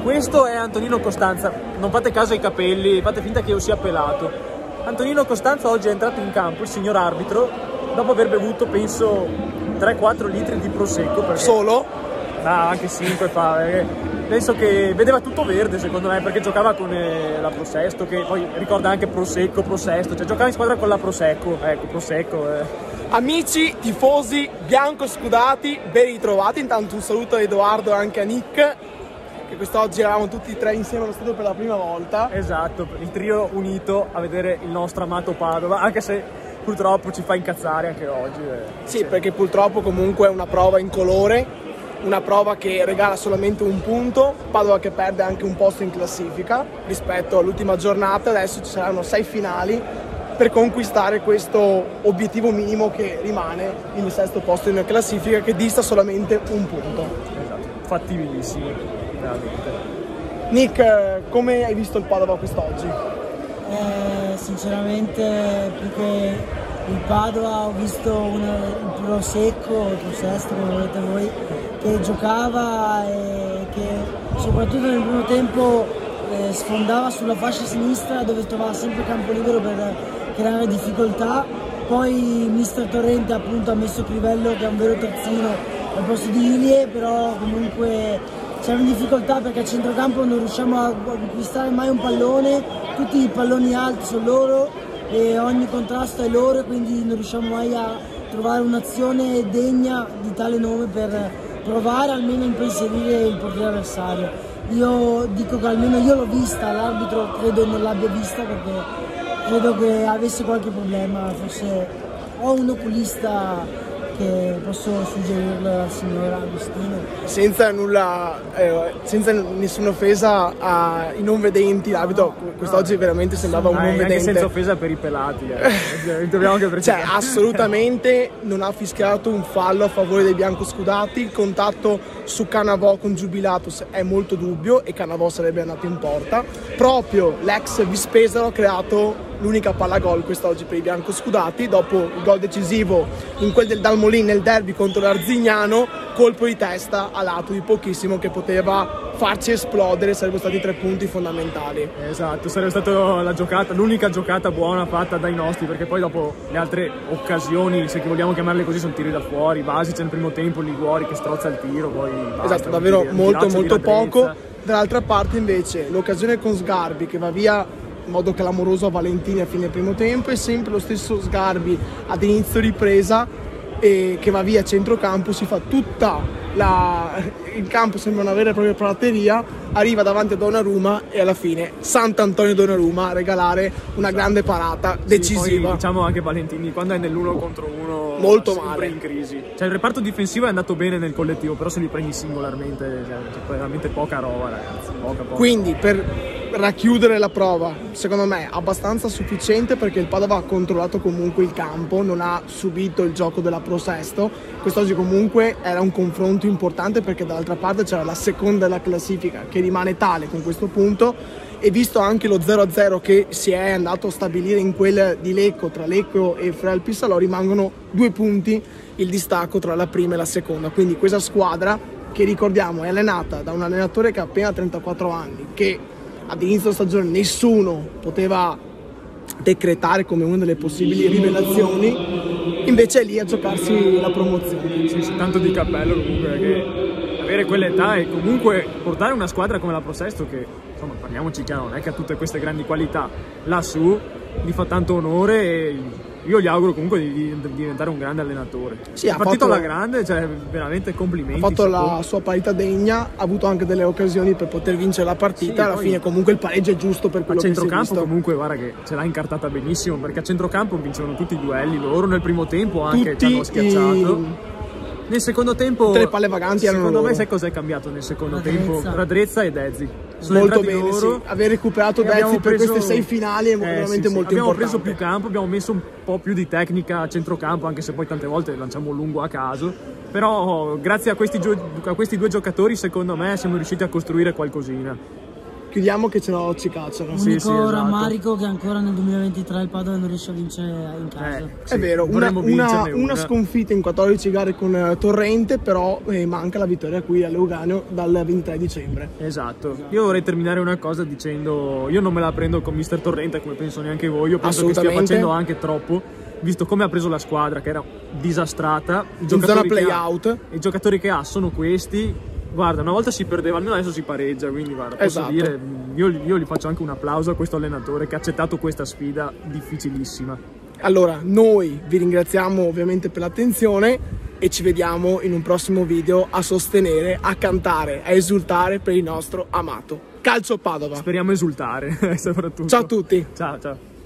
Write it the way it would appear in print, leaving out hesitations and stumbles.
Questo è Antonino Costanza, non fate caso ai capelli, fate finta che io sia pelato. Antonino Costanza oggi è entrato in campo, il signor arbitro, dopo aver bevuto penso 3-4 litri di prosecco. Perché... Solo? No, anche 5 fa, penso che vedeva tutto verde secondo me, perché giocava con la Prosesto, che poi ricorda anche Prosecco, Prosesto, cioè giocava in squadra con la Prosecco, ecco, Prosecco. Amici, tifosi bianco-scudati, ben ritrovati. Intanto un saluto a Edoardo e anche a Nick, che quest'oggi eravamo tutti e tre insieme allo stadio per la prima volta. Esatto, il trio unito a vedere il nostro amato Padova, anche se purtroppo ci fa incazzare anche oggi. Sì, perché purtroppo comunque è una prova incolore, una prova che regala solamente un punto, Padova che perde anche un posto in classifica rispetto all'ultima giornata. Adesso ci saranno 6 finali per conquistare questo obiettivo minimo che rimane il 6° posto in classifica, che dista solamente un punto. Esatto, fattibilissimo, veramente. Nick, come hai visto il Padova quest'oggi? Sinceramente più che il Padova ho visto il Prosecco, il Prosesto come volete voi, che giocava e che soprattutto nel primo tempo sfondava sulla fascia sinistra, dove trovava sempre campo libero per creare difficoltà. Poi mister Torrente appunto ha messo Crivello, che è un vero terzino, al posto di Ilie, però comunque siamo in difficoltà perché a centrocampo non riusciamo a conquistare mai un pallone, tutti i palloni alti sono loro e ogni contrasto è loro, quindi non riusciamo mai a trovare un'azione degna di tale nome per provare almeno a impensierire il portiere avversario. Io dico che almeno io l'ho vista, l'arbitro credo non l'abbia vista, perché credo che avesse qualche problema, forse ho un oculista che posso suggerirlo al signor Agostino. Senza nessuna offesa ai non vedenti, l'arbitro quest'oggi veramente sembrava un non vedente. Anche senza offesa per i pelati, dobbiamo anche precisare. Cioè, assolutamente non ha fischiato un fallo a favore dei biancoscudati. Il contatto su Cannavò con Giubilatus è molto dubbio e Cannavò sarebbe andato in porta. Proprio l'ex Vispesaro ha creato l'unica palla gol quest'oggi per i biancoscudati, dopo il gol decisivo in quel del Dalmolin nel derby contro l'Arzignano, colpo di testa a lato di pochissimo che poteva farci esplodere, sarebbero stati 3 punti fondamentali. Esatto, sarebbe stata la giocata, l'unica giocata buona fatta dai nostri, perché poi dopo le altre occasioni, se vogliamo chiamarle così, sono tiri da fuori, Basic nel primo tempo, Liguori che strozza il tiro, poi basta, esatto, davvero molto poco. Dall'altra parte invece l'occasione con Sgarbi che va via in modo clamoroso a Valentini a fine primo tempo, e sempre lo stesso Sgarbi ad inizio ripresa che va via a centrocampo, si fa tutta il campo, sembra una vera e propria prateria, arriva davanti a Donnarumma e alla fine Sant'Antonio Donnarumma a regalare una grande parata decisiva. Sì, poi, diciamo anche Valentini quando è nell'1 contro 1 molto sempre male, in crisi. Cioè il reparto difensivo è andato bene nel collettivo, però se li prendi singolarmente c'è veramente poca roba, ragazzi, poca. Quindi per racchiudere la prova, secondo me abbastanza sufficiente, perché il Padova ha controllato comunque il campo, non ha subito il gioco della Prosesto. Quest'oggi comunque era un confronto importante, perché dall'altra parte c'era la seconda della classifica che rimane tale con questo punto, e visto anche lo 0-0 che si è andato a stabilire in quel di Lecco, tra Lecco e Freal Pissalò, rimangono 2 punti il distacco tra la prima e la seconda. Quindi questa squadra, che ricordiamo è allenata da un allenatore che ha appena 34 anni, che ad inizio stagione nessuno poteva decretare come una delle possibili rivelazioni, invece è lì a giocarsi la promozione. Sì, tanto di cappello comunque, perché avere quell'età e comunque portare una squadra come la Prosesto, che insomma parliamoci chiaro, non è che ha tutte queste grandi qualità, lassù gli fa tanto onore, e io gli auguro comunque di diventare un grande allenatore. Sì, è partito alla grande, cioè veramente complimenti. Ha fatto la sua parità degna, ha avuto anche delle occasioni per poter vincere la partita, sì, alla fine comunque il pareggio è giusto per quello che si è visto. A centrocampo comunque guarda che ce l'ha incartata benissimo, perché a centrocampo vincevano tutti i duelli, loro nel primo tempo anche ci hanno schiacciato. Nel secondo tempo tutte le palle vaganti erano secondo loro. Me sai cos'è cambiato nel secondo tempo? Radrezza e Dezzi sono molto bene, loro. Sì. Aver recuperato Dezzi per queste 6 finali è veramente molto abbiamo importante. Preso più campo, abbiamo messo un po' più di tecnica a centrocampo, anche se poi tante volte lanciamo lungo a caso, però grazie a questi 2 giocatori secondo me siamo riusciti a costruire qualcosina. chiudiamo che ci cacciano. L'unico Sì, esatto. rammarico che ancora nel 2023 il Padova non riesce a vincere in casa. Sì, È vero, vorremmo vincerne una sconfitta in 14 gare con Torrente, però manca la vittoria qui a Lugano dal 23 dicembre. Esatto. Io vorrei terminare una cosa dicendo, io non me la prendo con Mister Torrente come penso neanche voi, io penso che stia facendo anche troppo, visto come ha preso la squadra che era disastrata. In zona play-out. I giocatori che ha sono questi. Guarda, una volta si perdeva, almeno adesso si pareggia, quindi guarda, posso Esatto. dire, io gli faccio anche un applauso a questo allenatore che ha accettato questa sfida difficilissima. Allora, noi vi ringraziamo ovviamente per l'attenzione e ci vediamo in un prossimo video a sostenere, a cantare, a esultare per il nostro amato Calcio Padova. Speriamo esultare, soprattutto. Ciao a tutti! Ciao, ciao.